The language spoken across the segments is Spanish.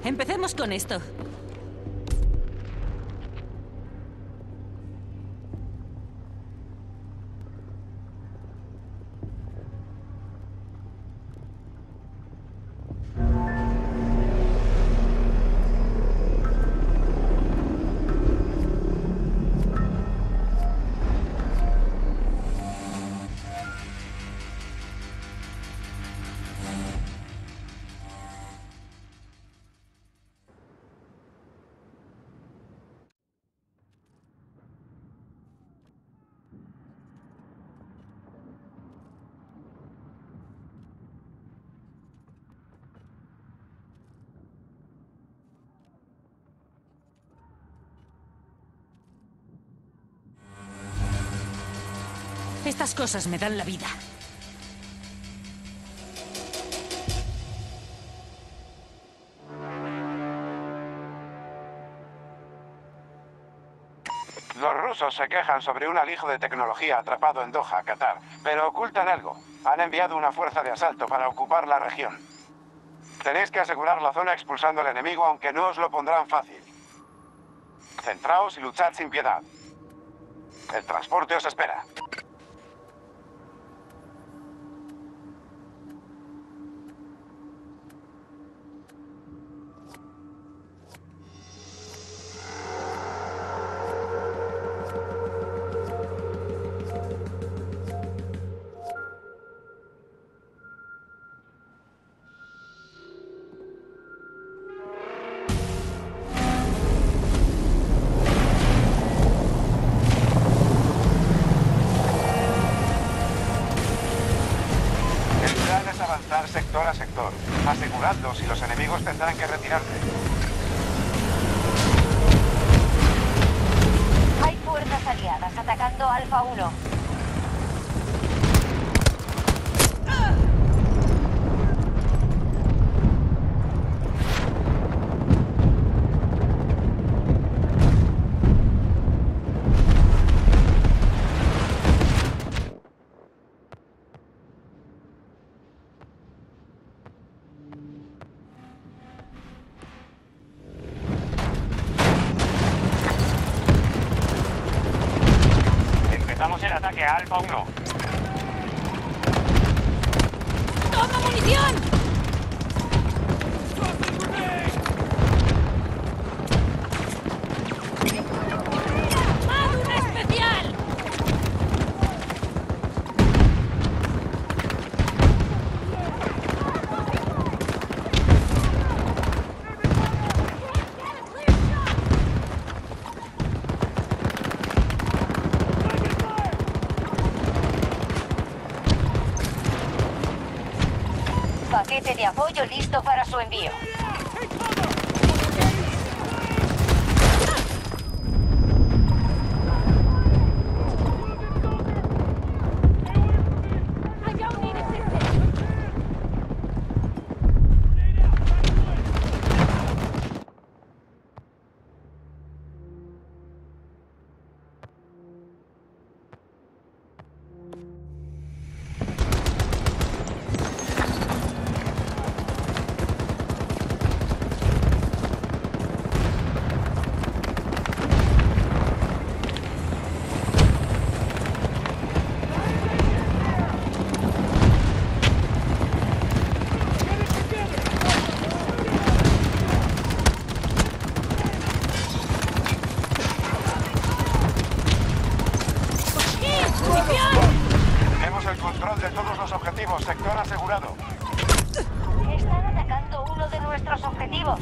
Empecemos con esto. Estas cosas me dan la vida. Los rusos se quejan sobre un alijo de tecnología atrapado en Doha, Qatar, pero ocultan algo. Han enviado una fuerza de asalto para ocupar la región. Tenéis que asegurar la zona expulsando al enemigo, aunque no os lo pondrán fácil. Centraos y luchad sin piedad. El transporte os espera. Avanzar sector a sector. Aseguradlos y los enemigos tendrán que retirarse. Hay fuerzas aliadas atacando Alfa 1. Empezamos el ataque a Alfa 1. ¡Toma munición! ¡Haz una especial! Paquete de apoyo listo para su envío. Tenemos el control de todos los objetivos. Sector asegurado. Están atacando uno de nuestros objetivos.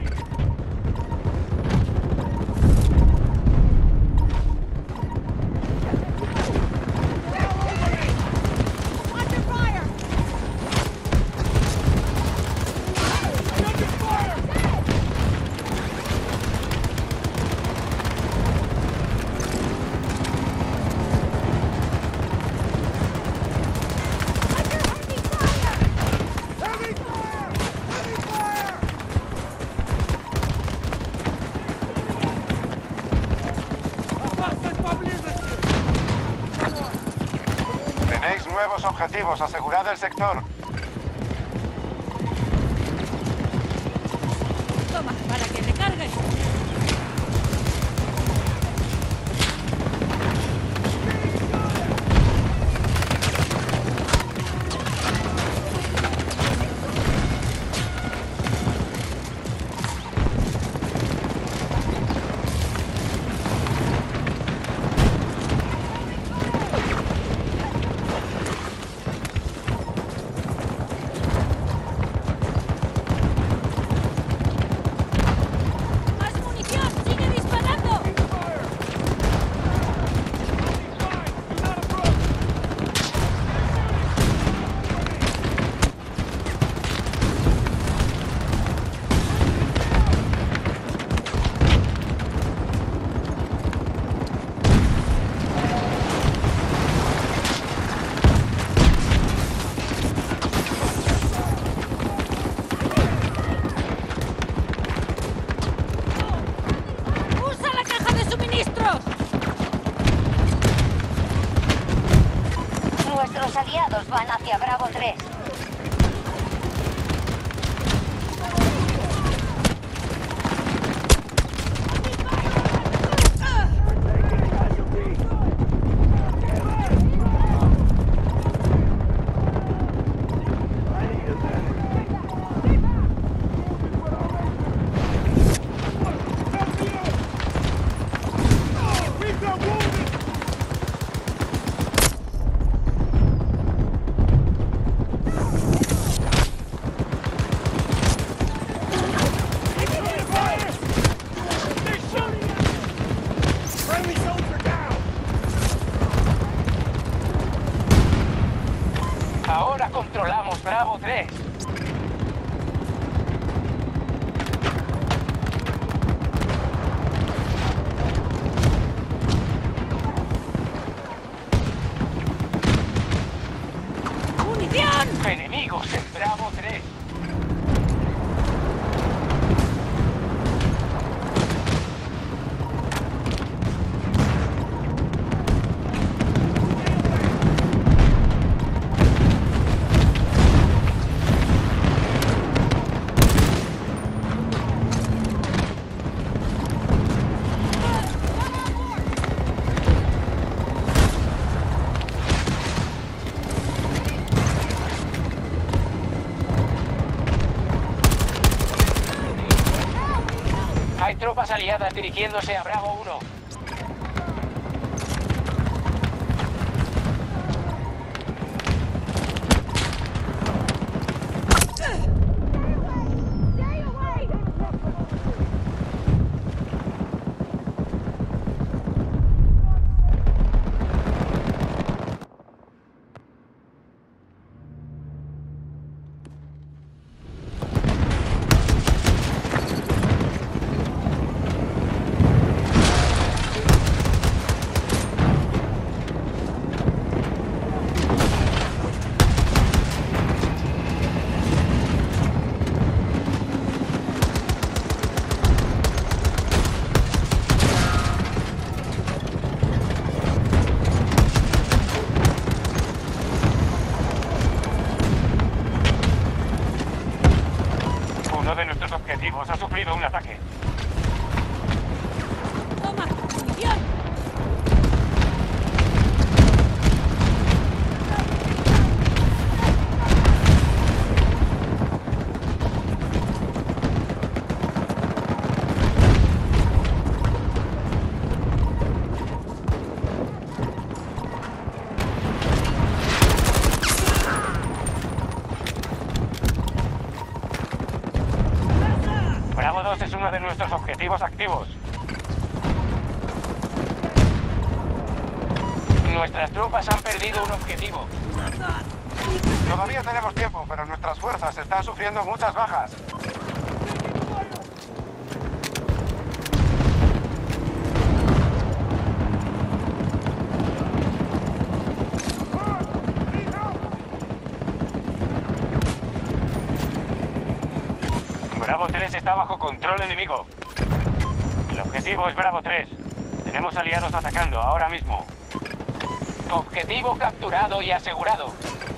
Tenéis nuevos objetivos. Asegurad el sector. nosotros! Nuestros aliados van hacia Bravo 3. Ahora controlamos Bravo 3. ¡Munición! Enemigos en Bravo 3. Hay tropas aliadas dirigiéndose a Bravo 1. Uno de nuestros objetivos ha sufrido un ataque. ¡Toma! ¡Munición! Bravo 2 es uno de nuestros objetivos activos. Nuestras tropas han perdido un objetivo. Todavía tenemos tiempo, pero nuestras fuerzas están sufriendo muchas bajas. Bravo 3 está bajo control enemigo. El objetivo es Bravo 3. Tenemos aliados atacando ahora mismo. Objetivo capturado y asegurado.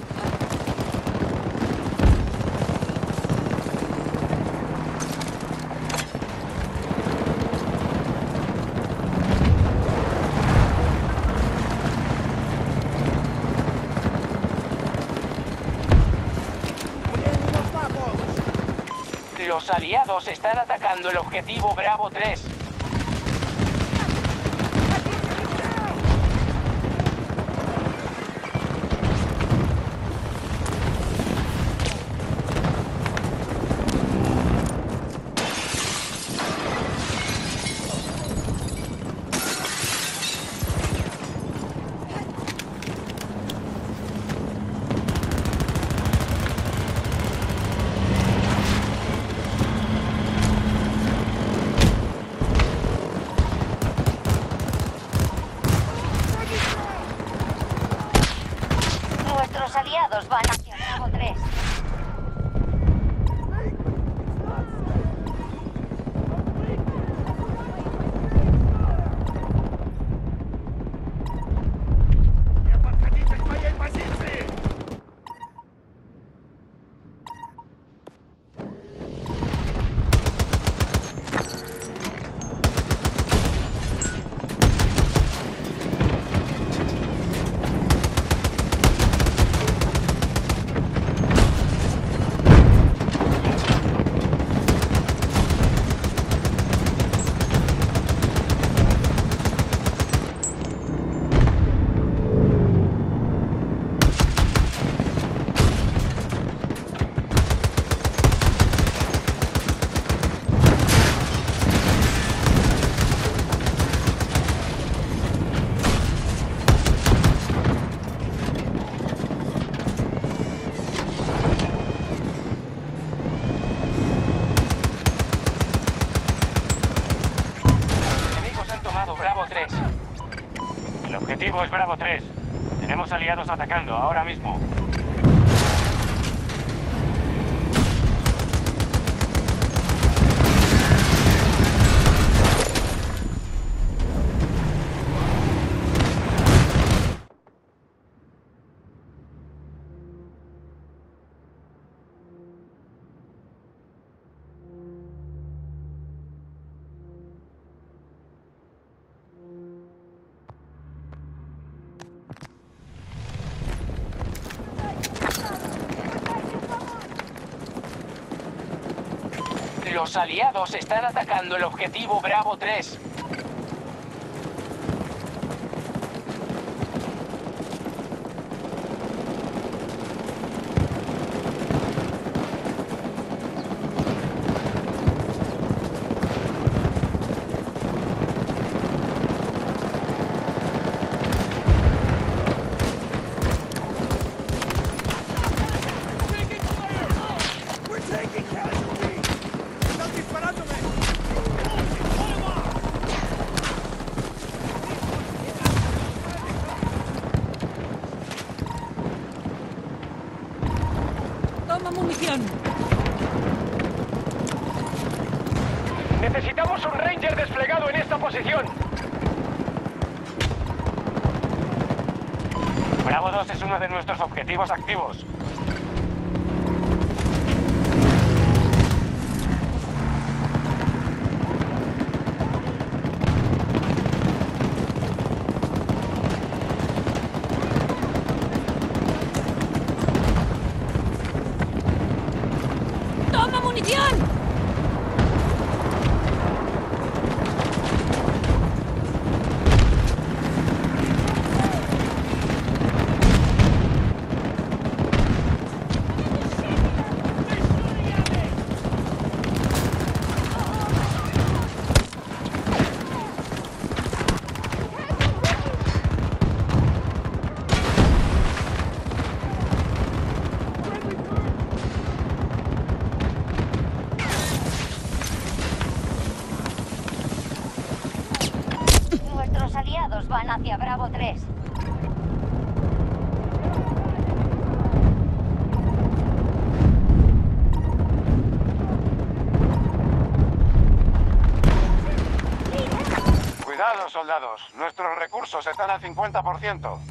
Los aliados están atacando el objetivo Bravo 3. tomado Bravo 3. El objetivo es Bravo 3. Tenemos aliados atacando ahora mismo. Los aliados están atacando el objetivo Bravo 3. Toma munición. Necesitamos un Ranger desplegado en esta posición. Bravo 2 es uno de nuestros objetivos activos. ¡Toma munición! Nuestros aliados van hacia Bravo 3. Cuidado, soldados. Nuestros recursos están al 50%.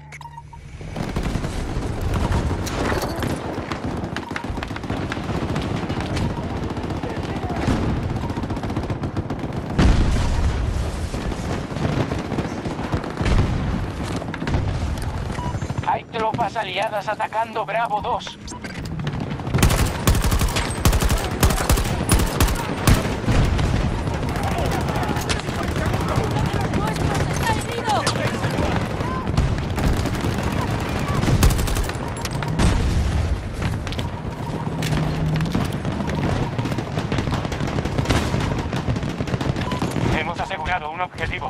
Hay tropas aliadas atacando Bravo 2. ¡Nuestro está herido! Hemos asegurado un objetivo.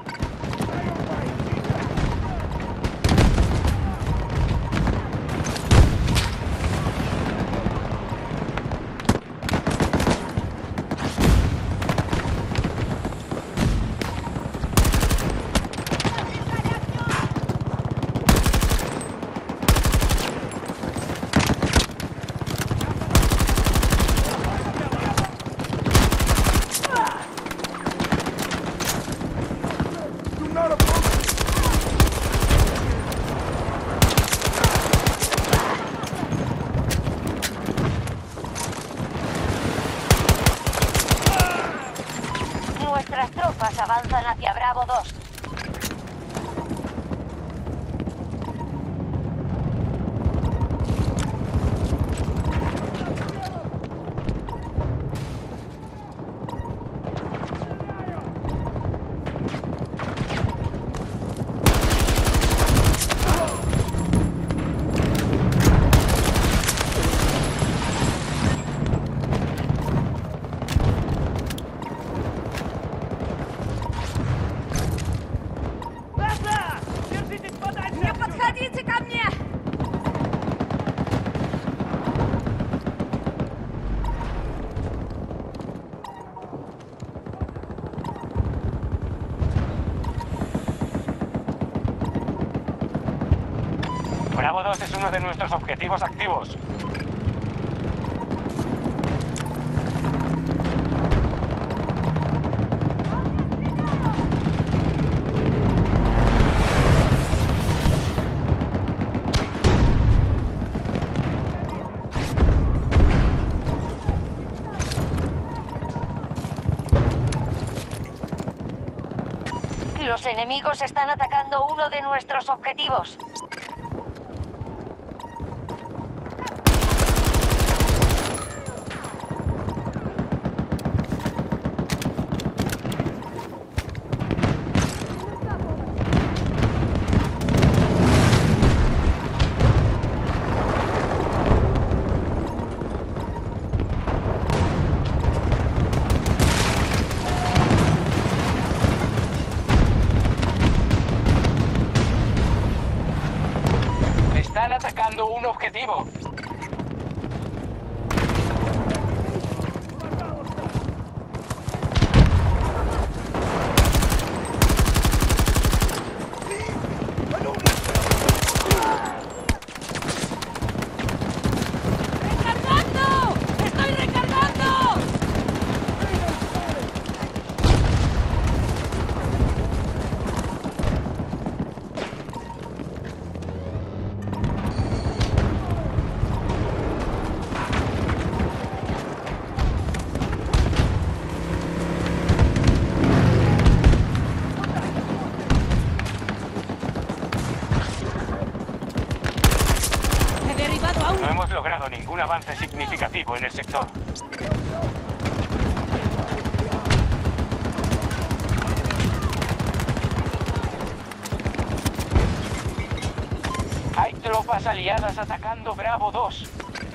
Nuestras tropas avanzan hacia Bravo 2. Не подходите ко мне! Bravo 2 es uno de nuestros objetivos activos. Los enemigos están atacando uno de nuestros objetivos. Están atacando un objetivo. ¡Recargando! ¡Estoy recargando! He derribado a No uno. hemos logrado ningún avance significativo en el sector. Hay tropas aliadas atacando Bravo 2.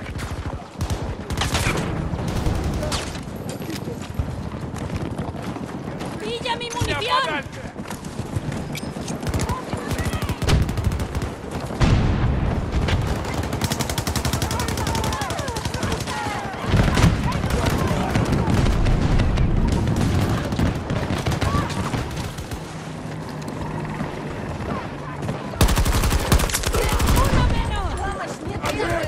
¡Pilla mi munición! ¡Uno menos!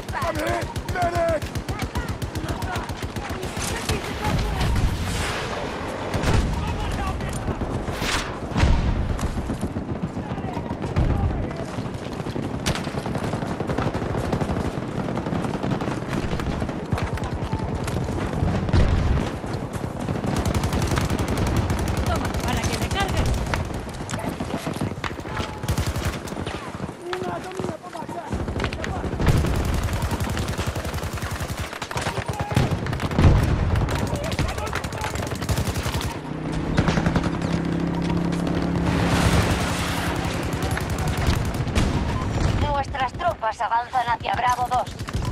Toma, para que recargues. Nuestras tropas avanzan hacia Bravo 2.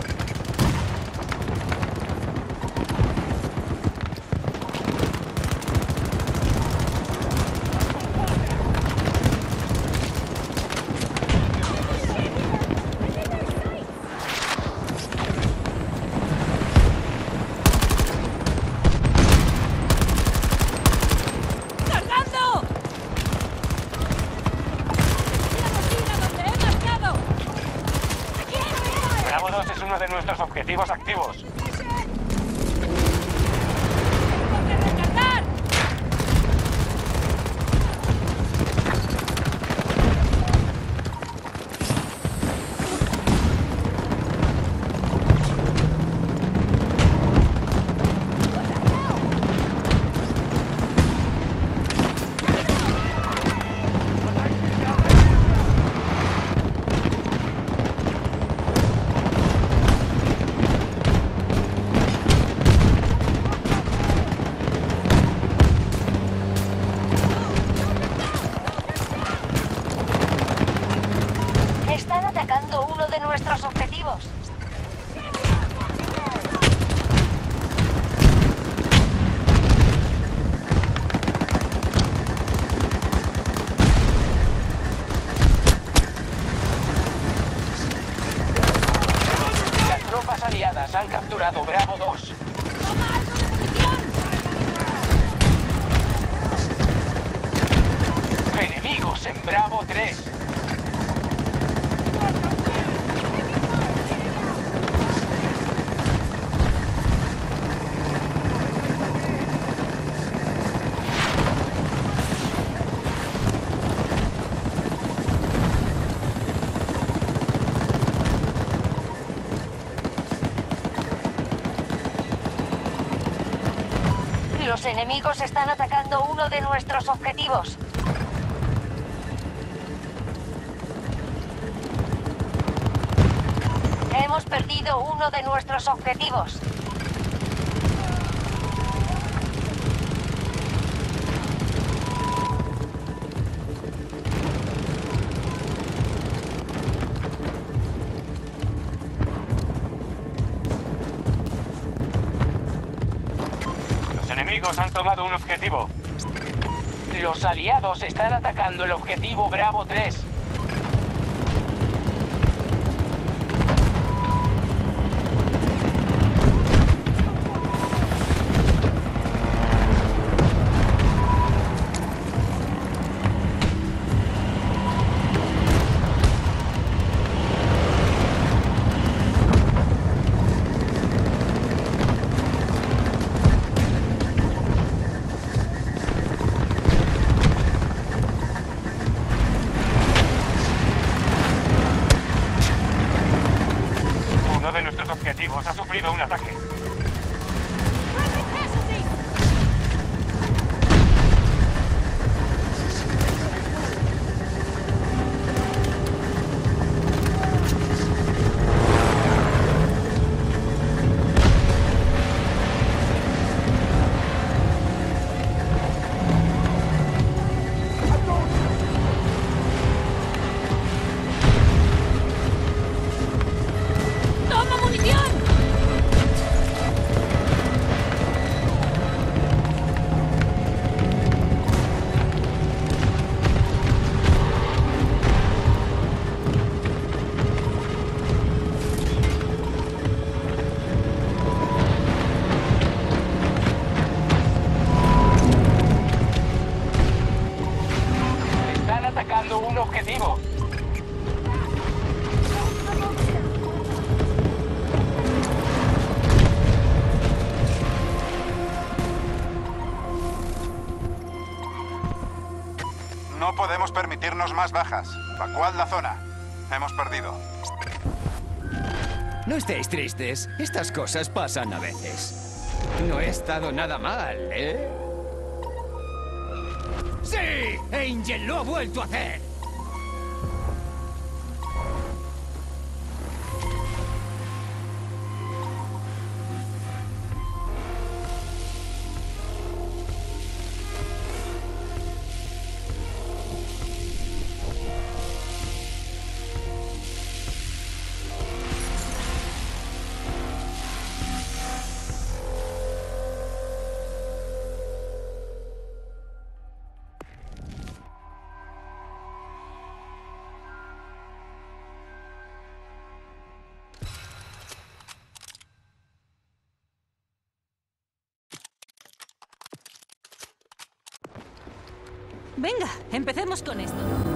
¡Cargando! ¡Vamos a ir a donde he marcado! Bravo 2 es uno de nuestros objetivos activos. ¡Tengo que recargar! Están atacando uno de nuestros objetivos. Las tropas aliadas han capturado Bravo 2. ¡Toma algo de munición! Enemigos en Bravo 3. Los enemigos están atacando uno de nuestros objetivos. Hemos perdido uno de nuestros objetivos. Los enemigos han tomado un objetivo. Los aliados están atacando el objetivo Bravo 3. Uno de nuestros objetivos ha sufrido un ataque. Friendly casualty! ¡Toma munición! Están atacando un objetivo. No podemos permitirnos más bajas. Evacuad la zona. Hemos perdido. No estéis tristes. Estas cosas pasan a veces. No he estado nada mal, ¿eh? ¡Sí! ¡Angel lo ha vuelto a hacer! Venga, empecemos con esto.